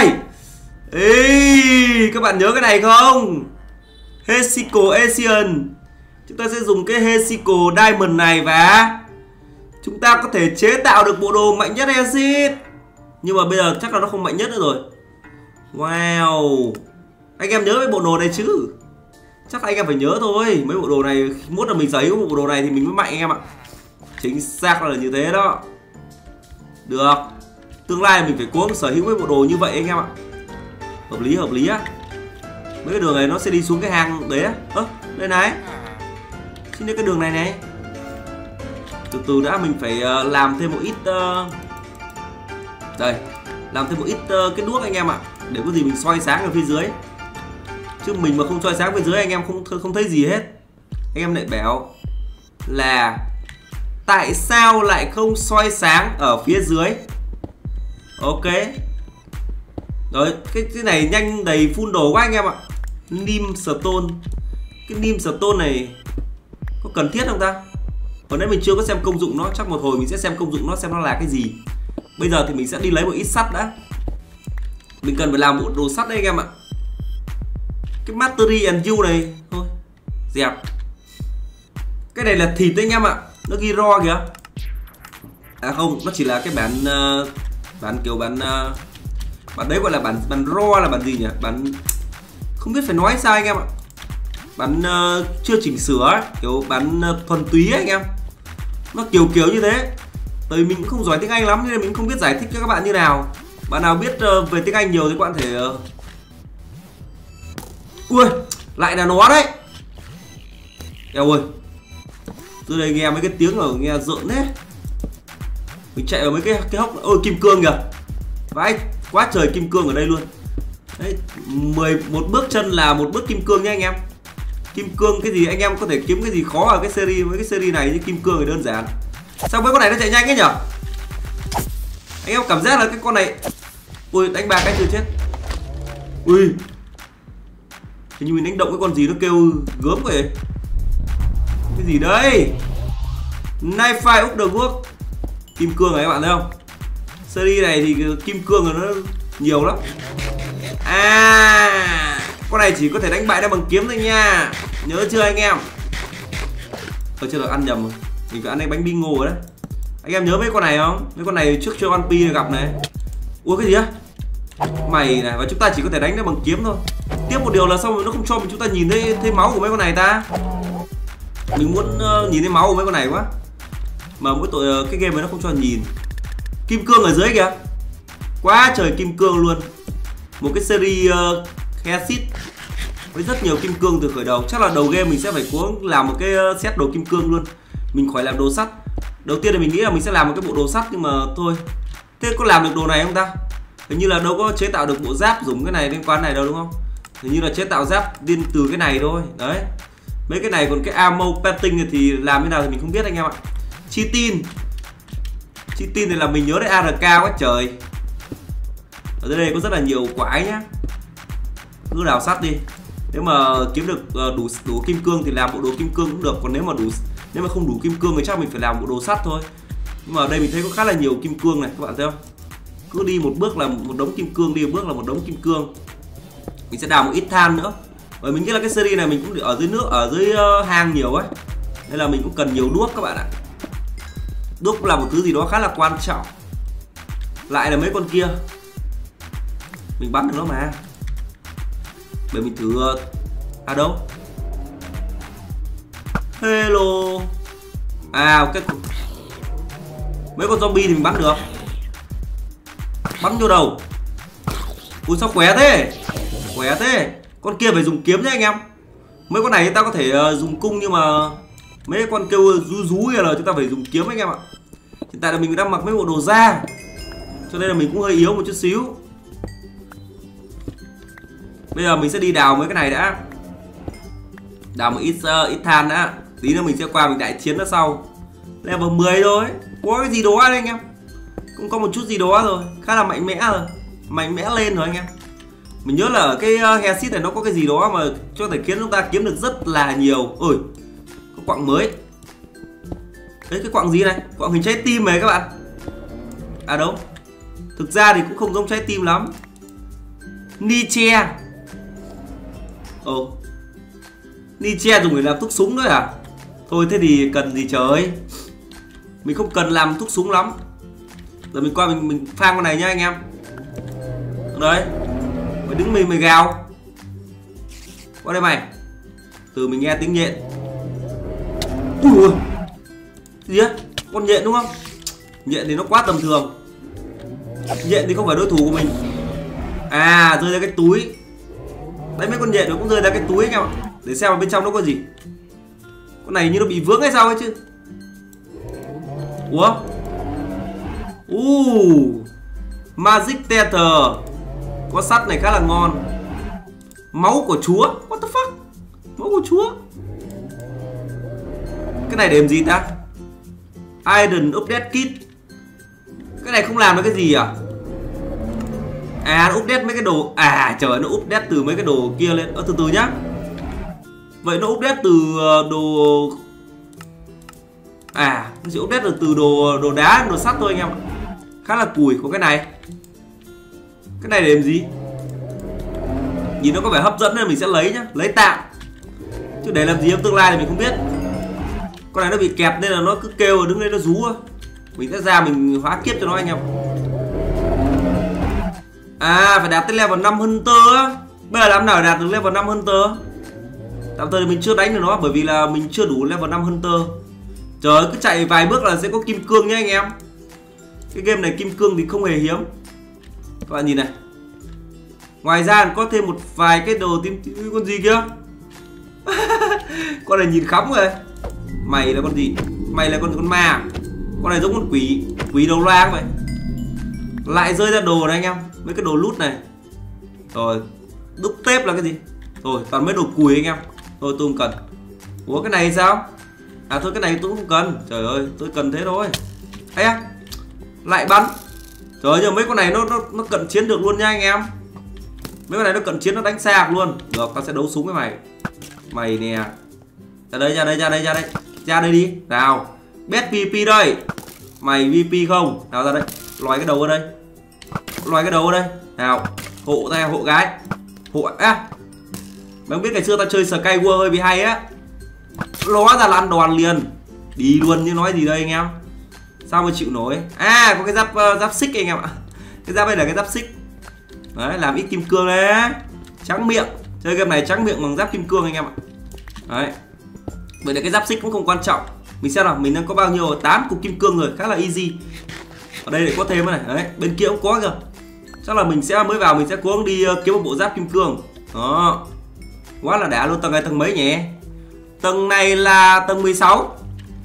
Các bạn nhớ cái này không? Hesico Asian. Chúng ta sẽ dùng cái Hesico Diamond này và chúng ta có thể chế tạo được bộ đồ mạnh nhất Exit. Nhưng mà bây giờ chắc là nó không mạnh nhất nữa rồi. Wow. Anh em nhớ cái bộ đồ này chứ? Chắc là anh em phải nhớ thôi. Mấy bộ đồ này, mốt là mình sở hữu bộ đồ này thì mình mới mạnh anh em ạ. Chính xác là như thế đó. Được. Tương lai mình phải cố gắng sở hữu mấy bộ đồ như vậy anh em ạ. Hợp lý á. Mấy cái đường này nó sẽ đi xuống cái hang đấy á. Đây này. Chính là cái đường này này. Từ từ đã, mình phải làm thêm một ít đây, làm thêm một ít cái đuốc anh em ạ, để có gì mình soi sáng ở phía dưới. Chứ mình mà không soi sáng phía dưới anh em không thấy gì hết. Anh em lại bảo là tại sao lại không soi sáng ở phía dưới. Ok. Rồi, cái này nhanh đầy full đồ quá anh em ạ. Nim Stone. Cái Nim Stone này có cần thiết không ta? Hồi nãy mình chưa có xem công dụng nó, chắc một hồi mình sẽ xem công dụng nó xem nó là cái gì. Bây giờ thì mình sẽ đi lấy một ít sắt đã. Mình cần phải làm một đồ sắt đấy anh em ạ. Cái Mastery and You này thôi, dẹp. Cái này là thịt đấy anh em ạ. Nó ghi raw kìa. Không, nó chỉ là cái bản kiểu bản đấy gọi là bản raw là bản gì nhỉ? Bản không biết phải nói sao anh em ạ. Bản chưa chỉnh sửa ấy, kiểu bản thuần túy ấy anh em. Nó kiểu như thế. Tại vì mình cũng không giỏi tiếng Anh lắm nên mình không biết giải thích cho các bạn như nào. Bạn nào biết về tiếng Anh nhiều thì các bạn thể ui, lại là nó đấy. Eo ơi. Từ đây nghe mấy cái tiếng ở nghe rợn thế. Mình chạy vào mấy cái hốc. Ôi kim cương kìa. Vãi, quá trời kim cương ở đây luôn. Đấy, 11 bước chân là một bước kim cương nha anh em. Kim cương cái gì anh em có thể kiếm cái gì khó ở cái series, với cái series này như kim cương thì đơn giản. Sao mấy con này nó chạy nhanh ấy nhở? Anh em cảm giác là cái con này, ui đánh bạc cái chưa chết. Ui, hình như mình đánh động cái con gì nó kêu gớm vậy. Cái gì đây? Knife Fight of the World. Kim cương này các bạn thấy không? Series này thì kim cương là nó nhiều lắm. Con này chỉ có thể đánh bại nó bằng kiếm thôi nha. Nhớ chưa anh em? Chưa được ăn nhầm rồi. Mình phải ăn cái bánh bingo rồi đấy. Anh em nhớ mấy con này không? Mấy con này trước cho One Piece gặp này. Ủa cái gì á? Mày này, và chúng ta chỉ có thể đánh nó bằng kiếm thôi. Tiếp một điều là xong rồi nó không cho chúng ta nhìn thấy máu của mấy con này ta. Mình muốn nhìn thấy máu của mấy con này quá. Mà mỗi tội cái game này nó không cho nhìn. Kim cương ở dưới kìa. Quá trời kim cương luôn. Một cái series Exit với rất nhiều kim cương từ khởi đầu. Chắc là đầu game mình sẽ phải cố làm một cái set đồ kim cương luôn. Mình khỏi làm đồ sắt. Đầu tiên thì mình nghĩ là mình sẽ làm một cái bộ đồ sắt, nhưng mà thôi. Thế có làm được đồ này không ta? Hình như là đâu có chế tạo được bộ giáp dùng cái này liên quan này đâu đúng không? Hình như là chế tạo giáp điên từ cái này thôi. Đấy. Mấy cái này còn cái ammo painting thì làm thế nào thì mình không biết anh em ạ. Chitin thì là mình nhớ đến ARK quá trời. Ở dưới đây có rất là nhiều quái nhá. Cứ đào sắt đi. Nếu mà kiếm được đủ kim cương thì làm bộ đồ kim cương cũng được. Còn nếu mà không đủ kim cương thì chắc mình phải làm bộ đồ sắt thôi. Nhưng mà ở đây mình thấy có khá là nhiều kim cương này, các bạn thấy không? Cứ đi một bước là một đống kim cương, đi một bước là một đống kim cương. Mình sẽ đào một ít than nữa. Bởi mình nghĩ là cái series này mình cũng ở dưới nước, ở dưới hang nhiều ấy. Nên là mình cũng cần nhiều đuốc các bạn ạ. Đuốc cũng là một thứ gì đó khá là quan trọng. Lại là mấy con kia. Mình bắn được nó mà. Để mình thử. À đâu? Hello. À ok. Mấy con zombie thì mình bắn được. Bắn vô đầu. Ui sao khỏe thế. Khỏe thế. Con kia phải dùng kiếm nhé anh em. Mấy con này ta có thể dùng cung, nhưng mà mấy con kêu rú rú là chúng ta phải dùng kiếm anh em ạ. Hiện tại là mình đang mặc mấy bộ đồ da, cho nên là mình cũng hơi yếu một chút xíu. Bây giờ mình sẽ đi đào mấy cái này đã. Đào một ít than đã. Tí nữa mình sẽ qua mình đại chiến nó sau. Level 10 thôi. Có cái gì đó anh em. Cũng có một chút gì đó rồi. Khá là mạnh mẽ rồi. Mạnh mẽ lên rồi anh em. Mình nhớ là ở cái Headsheet này nó có cái gì đó mà cho thể khiến chúng ta kiếm được rất là nhiều. Ôi, có quặng mới. Đấy, cái quặng gì này? Quặng hình trái tim này các bạn. À đâu? Thực ra thì cũng không giống trái tim lắm. Niche. Ồ, Niche dùng để làm thuốc súng đấy à? Thôi thế thì cần gì trời. Mình không cần làm thuốc súng lắm. Giờ mình qua mình farm con này nhá anh em. Đấy. Mày đứng mày gào. Qua đây mày. Từ mình nghe tiếng nhện. Ui. Gì á? Con nhện đúng không? Nhện thì nó quá tầm thường. Nhện thì không phải đối thủ của mình. À, rơi ra cái túi. Đấy, mấy con nhện nó cũng rơi ra cái túi anh em ạ. Để xem ở bên trong nó có gì. Con này như nó bị vướng hay sao ấy chứ. Ủa? Magic Tether. Có sắt này khá là ngon. Máu của chúa. What the fuck? Máu của chúa. Cái này để làm gì ta? Iron Update Kit. Cái này không làm được cái gì à? À, nó update mấy cái đồ. À trời, nó update từ mấy cái đồ kia lên. Từ từ nhá. Vậy nó update từ đồ. À, nó chỉ update được từ đồ đá, đồ sắt thôi anh em ạ. Khá là cùi. Có cái này. Cái này để làm gì? Nhìn nó có vẻ hấp dẫn nên mình sẽ lấy nhá. Lấy tạm. Chứ để làm gì trong tương lai thì mình không biết. Con này nó bị kẹt nên là nó cứ kêu đứng đây nó rú. Mình sẽ ra mình hóa kiếp cho nó anh em. À, phải đạt tới level 5 Hunter á. Bây giờ làm nào để đạt được level 5 Hunter? Tạm thời thì mình chưa đánh được nó bởi vì là mình chưa đủ level 5 Hunter. Trời ơi, cứ chạy vài bước là sẽ có kim cương nhá anh em. Cái game này kim cương thì không hề hiếm. Các bạn nhìn này. Ngoài ra có thêm một vài cái đồ tím. Con gì kia? Con này nhìn khắm rồi. Mày là con gì? Mày là con ma. Con này giống con quỷ đầu loang vậy. Lại rơi ra đồ này anh em. Mấy cái đồ loot này. Rồi, đúc tép là cái gì? Rồi, toàn mấy đồ cùi anh em. Thôi tôi không cần. Ủa cái này sao? À thôi cái này tôi cũng không cần. Trời ơi, tôi cần thế thôi. Ây à, lại bắn. Trời ơi, nhưng mấy con này nó cận chiến được luôn nha anh em. Mấy con này nó cận chiến, nó đánh xa luôn. Được, tao sẽ đấu súng với mày. Mày nè. Ra đây, ra đây, ra đây, ra đây. Ra đây đi. Nào, bet VP đây. Mày VP không? Nào ra đây. Loài cái đầu ở đây. Loài cái đầu ở đây. Nào, hộ ta, hộ gái. Hộ á. Mày không biết ngày xưa tao chơi Skyward hơi bị hay á. Ló ra lăn đòn liền. Đi luôn như nói gì đây anh em. Sao mà chịu nổi. À, có cái giáp xích anh em ạ. Cái giáp đây là cái giáp xích. Đấy, làm ít kim cương đấy. Trắng miệng. Chơi game này trắng miệng bằng giáp kim cương anh em ạ. Đấy. Vậy là cái giáp xích cũng không quan trọng. Mình xem nào, mình đang có bao nhiêu? 8 cục kim cương rồi, khá là easy. Ở đây để có thêm cái này. Đấy, bên kia cũng có kìa. Chắc là mình sẽ mới vào mình sẽ cố gắng đi kiếm một bộ giáp kim cương. Đó. Quá là đã luôn. Tầng này tầng mấy nhỉ? Tầng này là tầng 16.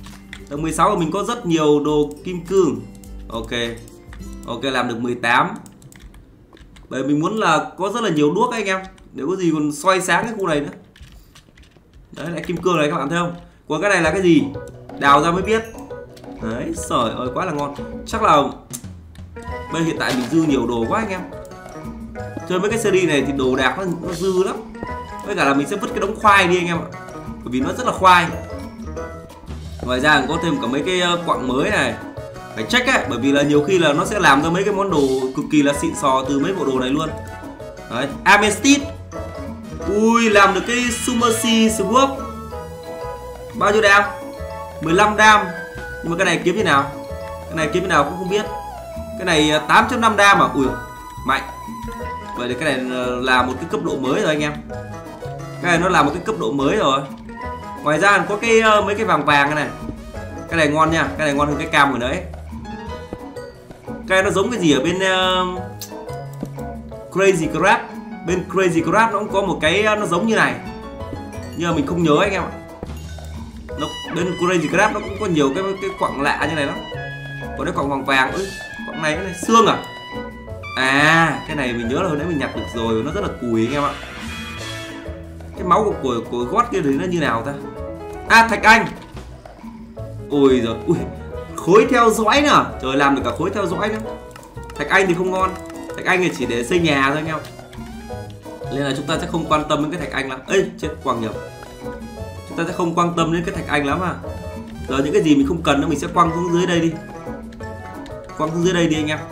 Tầng 16 của mình có rất nhiều đồ kim cương. Ok. Ok, làm được 18. Bởi mình muốn là có rất là nhiều đuốc ấy, anh em. Nếu có gì còn soi sáng cái khu này nữa. Đấy, lại kim cương này các bạn thấy không? Còn cái này là cái gì? Đào ra mới biết. Đấy, trời ơi quá là ngon. Chắc là bây hiện tại mình dư nhiều đồ quá anh em. Chơi mấy cái series này thì đồ đạc nó dư lắm. Với cả là mình sẽ vứt cái đống khoai đi anh em ạ. Bởi vì nó rất là khoai. Ngoài ra có thêm cả mấy cái quặng mới này. Phải check ấy, bởi vì là nhiều khi là nó sẽ làm ra mấy cái món đồ cực kỳ là xịn sò từ mấy bộ đồ này luôn. Đấy, Amethyst. Ui, làm được cái Sumercy Swap. Bao nhiêu đam? 15 đam. Nhưng mà cái này kiếm như nào? Cái này kiếm như nào cũng không biết. Cái này 8.5 đam à? Ui, mạnh. Vậy thì cái này là một cái cấp độ mới rồi anh em. Cái này nó là một cái cấp độ mới rồi. Ngoài ra có cái mấy cái vàng vàng này. Cái này ngon nha, cái này ngon hơn cái cam của đấy. Cái này nó giống cái gì ở bên Crazy Crab. Bên Crazy Crab nó cũng có một cái nó giống như này. Nhưng mà mình không nhớ anh em ạ. Bên Crazy Crab nó cũng có nhiều cái quặng lạ như này lắm. Còn cái quặng vàng vàng, quặng này, cái này xương à? À, cái này mình nhớ là hồi nãy mình nhặt được rồi, nó rất là cùi anh em ạ. Cái máu của gót kia thì nó như nào ta? À, thạch anh. Ôi giời, ui, khối theo dõi nữa. Trời, làm được cả khối theo dõi nữa. Thạch anh thì không ngon. Thạch anh thì chỉ để xây nhà thôi anh em. Nên là chúng ta sẽ không quan tâm đến cái thạch anh lắm. Ê, chết, quăng nhầm. Chúng ta sẽ không quan tâm đến cái thạch anh lắm à. Giờ những cái gì mình không cần nữa mình sẽ quăng xuống dưới đây đi. Quăng xuống dưới đây đi anh em.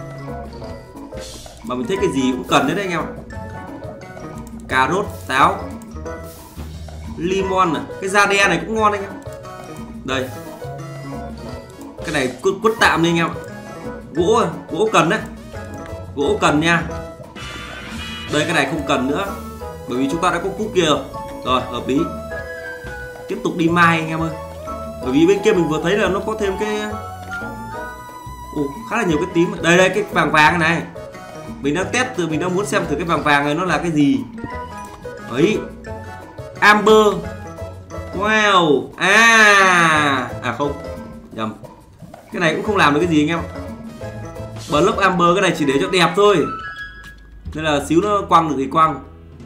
Mà mình thấy cái gì cũng cần đấy anh em ạ. Cà rốt, táo, limon à. Cái da đe này cũng ngon anh em. Đây. Cái này quất tạm đi anh em ạ. Gỗ, gỗ cần đấy. Gỗ cần nha. Đây, cái này không cần nữa. Bởi vì chúng ta đã có cúc kia rồi. Rồi, hợp lý. Tiếp tục đi mai anh em ơi. Bởi vì bên kia mình vừa thấy là nó có thêm cái khá là nhiều cái tím. Đây đây, cái vàng vàng này. Mình đang test từ, mình đang muốn xem thử cái vàng vàng này nó là cái gì. Ấy, Amber. Wow. À không, nhầm. Cái này cũng không làm được cái gì anh em. Block Amber, cái này chỉ để cho đẹp thôi. Nên là xíu nó quăng được thì quăng.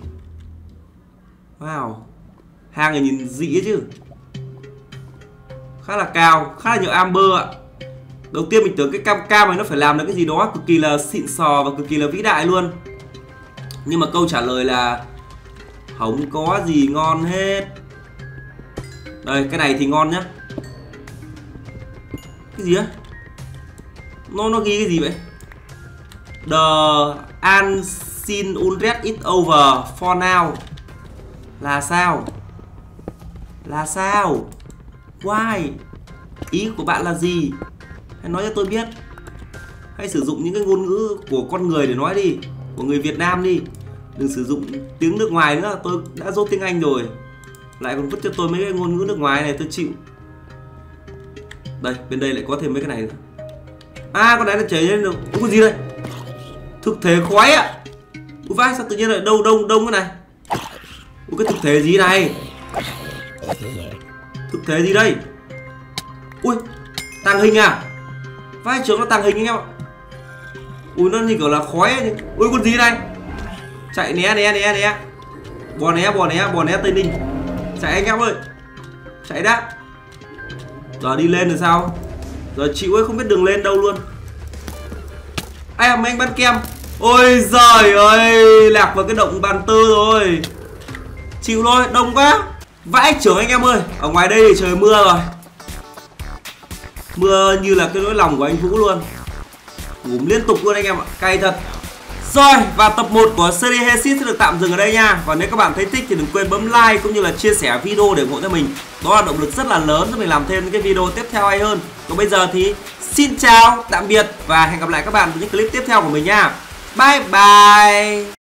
Wow, hang này nhìn dị ấy chứ. Khá là cao, khá là nhiều Amber ạ. Đầu tiên mình tưởng cái cam này nó phải làm được cái gì đó cực kỳ là xịn sò và cực kỳ là vĩ đại luôn. Nhưng mà câu trả lời là không có gì ngon hết. Đây, cái này thì ngon nhá. Cái gì á? Nó ghi cái gì vậy? The unseen unrest is over for now. Là sao? Là sao? Why? Ý của bạn là gì? Hãy nói cho tôi biết. Hãy sử dụng những cái ngôn ngữ của con người để nói đi. Của người Việt Nam đi. Đừng sử dụng tiếng nước ngoài nữa. Tôi đã dốt tiếng Anh rồi. Lại còn vứt cho tôi mấy cái ngôn ngữ nước ngoài này tôi chịu. Đây, bên đây lại có thêm mấy cái này nữa. À, con này nó chảy lên được. Ủa, cái gì đây? Thực thể khói ạ. Ủa vai, sao tự nhiên lại đông cái này? Ủa, cái thực thể gì này? Thực thể gì đây? Ui, tàng hình à? Vai trưởng nó tàng hình anh em ạ. Ui, nó như kiểu là khói ấy. Ui, con gì này? Chạy né. Bò né Tây Ninh. Chạy anh em ơi. Chạy đã. Giờ đi lên rồi sao? Giờ chịu ấy, không biết đường lên đâu luôn. Ai mấy anh bắn kem. Ôi giời ơi, lạc vào cái động bàn tơ rồi. Chịu thôi, đông quá. Vãi trưởng anh em ơi. Ở ngoài đây thì trời mưa rồi. Mưa như là cái nỗi lòng của anh Vũ luôn. Ngủm liên tục luôn anh em ạ, cay thật. Rồi, và tập 1 của series Hesit sẽ được tạm dừng ở đây nha. Và nếu các bạn thấy thích thì đừng quên bấm like cũng như là chia sẻ video để ủng hộ cho mình. Đó là động lực rất là lớn cho mình làm thêm những cái video tiếp theo hay hơn. Còn bây giờ thì xin chào, tạm biệt và hẹn gặp lại các bạn với những clip tiếp theo của mình nha. Bye bye.